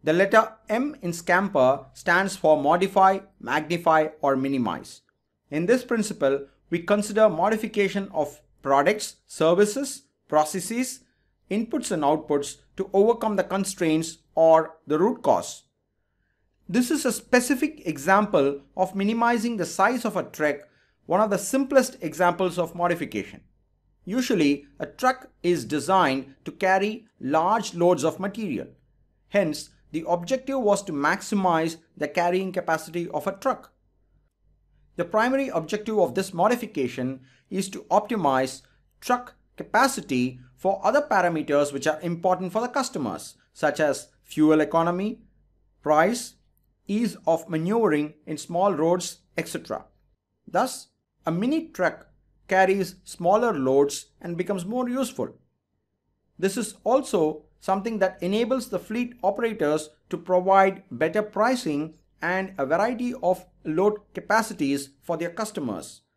The letter M in Scamper stands for modify, magnify, or minimize. In this principle, we consider modification of products, services, processes, inputs and outputs to overcome the constraints or the root cause. This is a specific example of minimizing the size of a truck, one of the simplest examples of modification. Usually, a truck is designed to carry large loads of material. Hence, the objective was to maximize the carrying capacity of a truck. The primary objective of this modification is to optimize truck capacity for other parameters which are important for the customers, such as fuel economy, price, ease of maneuvering in small roads, etc. Thus, a mini truck carries smaller loads and becomes more useful. This is also something that enables the fleet operators to provide better pricing and a variety of load capacities for their customers.